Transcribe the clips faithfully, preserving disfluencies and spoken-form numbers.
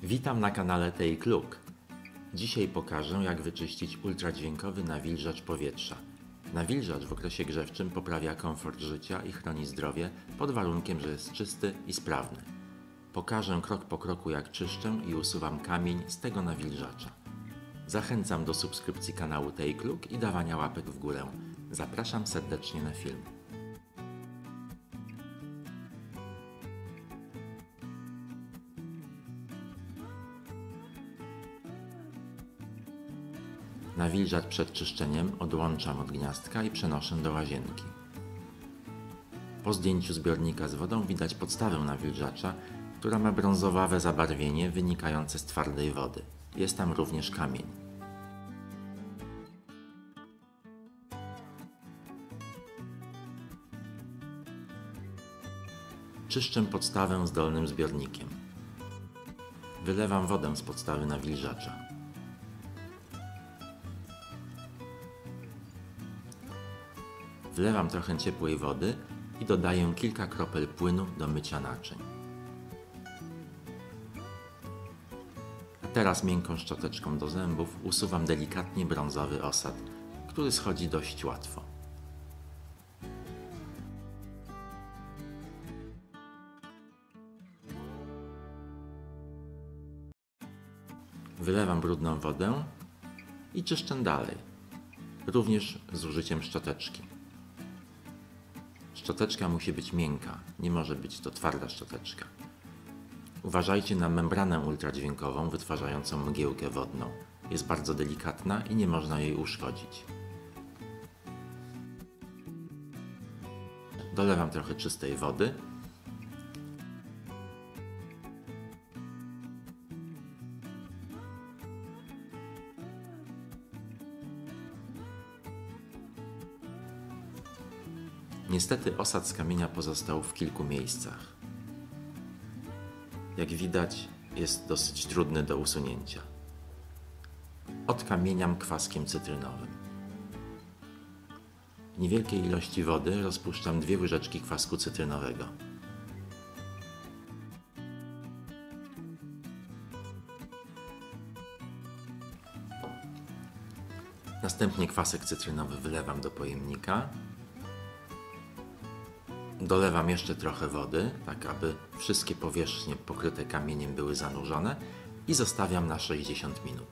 Witam na kanale Take Look. Dzisiaj pokażę, jak wyczyścić ultradźwiękowy nawilżacz powietrza. Nawilżacz w okresie grzewczym poprawia komfort życia i chroni zdrowie pod warunkiem, że jest czysty i sprawny. Pokażę krok po kroku, jak czyszczę i usuwam kamień z tego nawilżacza. Zachęcam do subskrypcji kanału Take Look i dawania łapek w górę. Zapraszam serdecznie na film. Nawilżacz przed czyszczeniem odłączam od gniazdka i przenoszę do łazienki. Po zdjęciu zbiornika z wodą widać podstawę nawilżacza, która ma brązowawe zabarwienie wynikające z twardej wody. Jest tam również kamień. Czyszczę podstawę z dolnym zbiornikiem. Wylewam wodę z podstawy nawilżacza. Wlewam trochę ciepłej wody i dodaję kilka kropel płynu do mycia naczyń. A teraz miękką szczoteczką do zębów usuwam delikatnie brązowy osad, który schodzi dość łatwo. Wylewam brudną wodę i czyszczę dalej, również z użyciem szczoteczki. Szczoteczka musi być miękka, nie może być to twarda szczoteczka. Uważajcie na membranę ultradźwiękową wytwarzającą mgiełkę wodną. Jest bardzo delikatna i nie można jej uszkodzić. Dolewam trochę czystej wody. Niestety osad z kamienia pozostał w kilku miejscach. Jak widać, jest dosyć trudny do usunięcia. Odkamieniam kwaskiem cytrynowym. W niewielkiej ilości wody rozpuszczam dwie łyżeczki kwasku cytrynowego. Następnie kwasek cytrynowy wylewam do pojemnika. Dolewam jeszcze trochę wody, tak aby wszystkie powierzchnie pokryte kamieniem były zanurzone i zostawiam na sześćdziesiąt minut.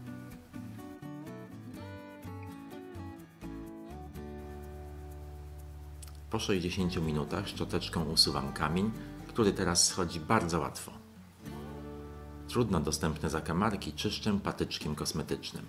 Po sześćdziesięciu minutach szczoteczką usuwam kamień, który teraz schodzi bardzo łatwo. Trudno dostępne zakamarki czyszczę patyczkiem kosmetycznym.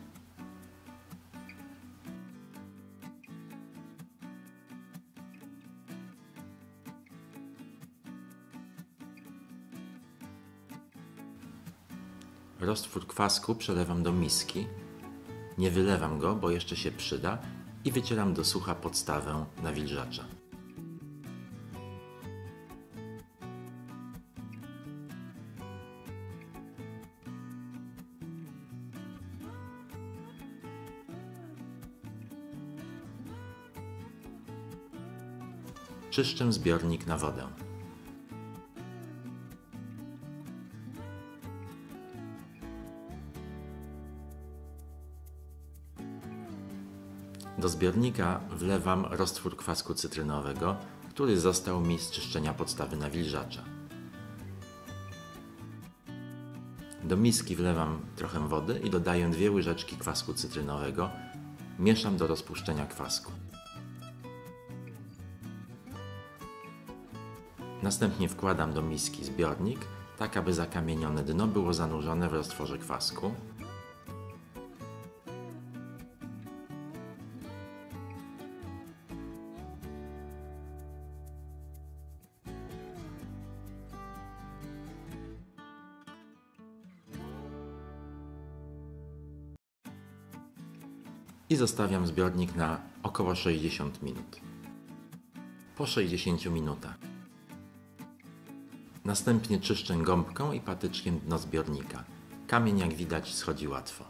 Roztwór kwasku przelewam do miski, nie wylewam go, bo jeszcze się przyda i wycieram do sucha podstawę nawilżacza. Czyszczę zbiornik na wodę. Do zbiornika wlewam roztwór kwasku cytrynowego, który został mi z czyszczenia podstawy nawilżacza. Do miski wlewam trochę wody i dodaję dwie łyżeczki kwasku cytrynowego. Mieszam do rozpuszczenia kwasku. Następnie wkładam do miski zbiornik, tak aby zakamienione dno było zanurzone w roztworze kwasku. I zostawiam zbiornik na około sześćdziesiąt minut. Po sześćdziesięciu minutach następnie czyszczę gąbką i patyczkiem dno zbiornika. Kamień, jak widać, schodzi łatwo.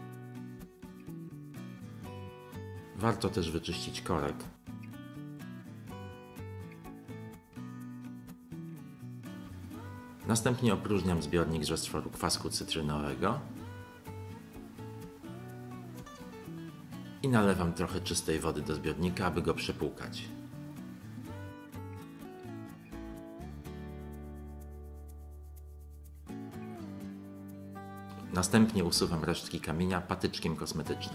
Warto też wyczyścić korek. Następnie opróżniam zbiornik z roztworu kwasku cytrynowego i nalewam trochę czystej wody do zbiornika, aby go przepłukać. Następnie usuwam resztki kamienia patyczkiem kosmetycznym.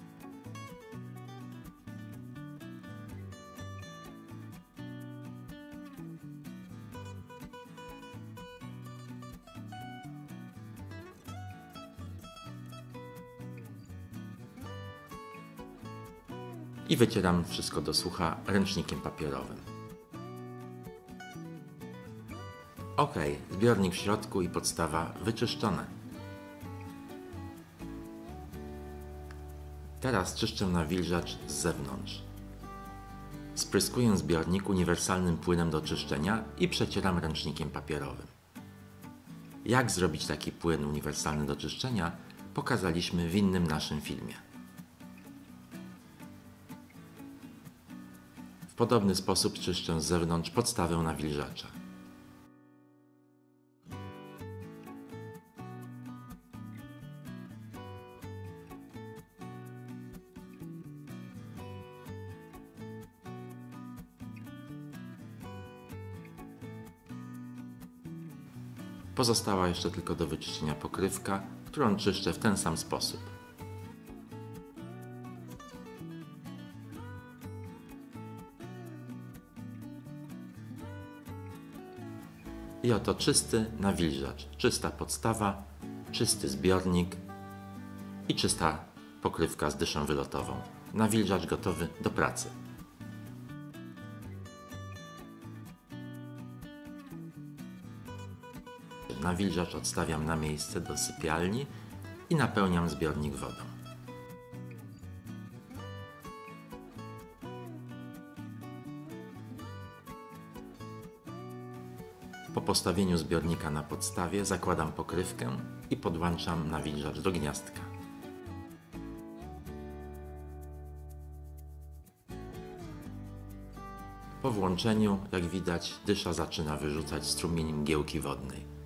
I wycieram wszystko do sucha ręcznikiem papierowym. Ok, zbiornik w środku i podstawa wyczyszczone. Teraz czyszczę nawilżacz z zewnątrz. Spryskuję zbiornik uniwersalnym płynem do czyszczenia i przecieram ręcznikiem papierowym. Jak zrobić taki płyn uniwersalny do czyszczenia, pokazaliśmy w innym naszym filmie. W podobny sposób czyszczę z zewnątrz podstawę nawilżacza. Pozostała jeszcze tylko do wyczyszczenia pokrywka, którą czyszczę w ten sam sposób. I oto czysty nawilżacz, czysta podstawa, czysty zbiornik i czysta pokrywka z dyszą wylotową. Nawilżacz gotowy do pracy. Nawilżacz odstawiam na miejsce do sypialni i napełniam zbiornik wodą. Po postawieniu zbiornika na podstawie zakładam pokrywkę i podłączam nawilżacz do gniazdka. Po włączeniu, jak widać, dysza zaczyna wyrzucać strumień mgiełki wodnej.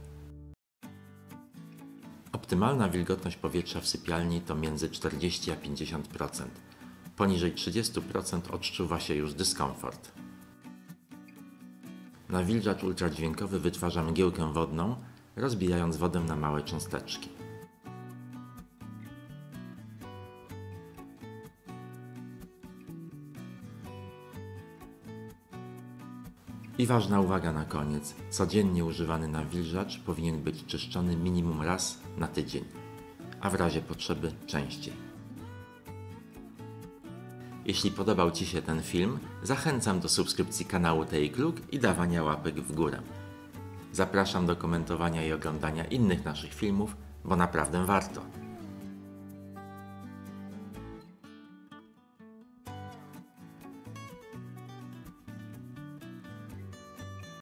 Optymalna wilgotność powietrza w sypialni to między czterdzieści a pięćdziesiąt procent. Poniżej trzydzieści procent odczuwa się już dyskomfort. Nawilżacz ultradźwiękowy wytwarza mgiełkę wodną, rozbijając wodę na małe cząsteczki. I ważna uwaga na koniec. Codziennie używany nawilżacz powinien być czyszczony minimum raz na tydzień, a w razie potrzeby częściej. Jeśli podobał Ci się ten film, zachęcam do subskrypcji kanału TakeLook i dawania łapek w górę. Zapraszam do komentowania i oglądania innych naszych filmów, bo naprawdę warto.